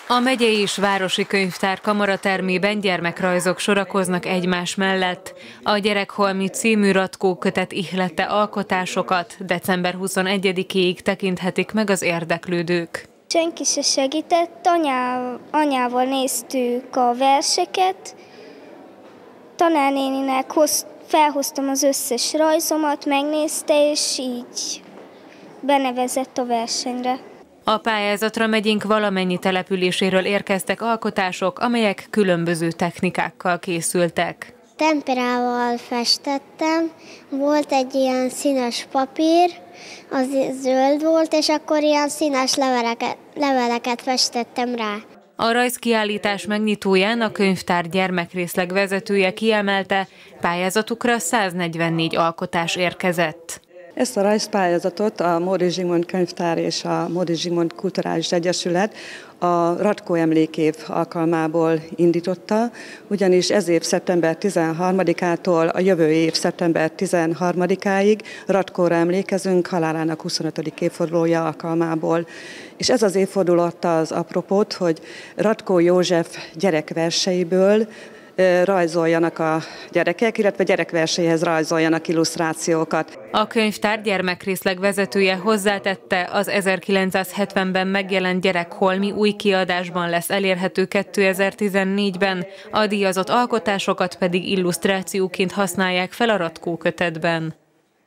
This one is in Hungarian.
A megyei és városi könyvtár kamaratermében gyermekrajzok sorakoznak egymás mellett. A Gyerekholmi című Ratkó kötet ihlette alkotásokat december 21-ig tekinthetik meg az érdeklődők. Senki se segített, anyával néztük a verseket, tanárnéninek felhoztam az összes rajzomat, megnézte, és így benevezett a versenyre. A pályázatra megyénk valamennyi településéről érkeztek alkotások, amelyek különböző technikákkal készültek. Temperával festettem, volt egy ilyen színes papír, az zöld volt, és akkor ilyen színes leveleket festettem rá. A rajzkiállítás megnyitóján a könyvtár gyermekrészleg vezetője kiemelte, pályázatukra 144 alkotás érkezett. Ezt a rajzpályázatot a Móricz Zsigmond Könyvtár és a Móricz Zsigmond Kulturális Egyesület a Ratkó emlékév alkalmából indította, ugyanis ez év szeptember 13-ától a jövő év szeptember 13-áig Ratkóra emlékezünk halálának 25. évfordulója alkalmából. És ez az évforduló adta az apropót, hogy Ratkó József gyerekverseiből rajzoljanak a gyerekek, illetve gyerekverseihez rajzoljanak illusztrációkat. A könyvtár gyermekrészleg vezetője hozzátette, az 1970-ben megjelent Gyerekholmi új kiadásban lesz elérhető 2014-ben, a díjazott alkotásokat pedig illusztrációként használják fel a Ratkó kötetben.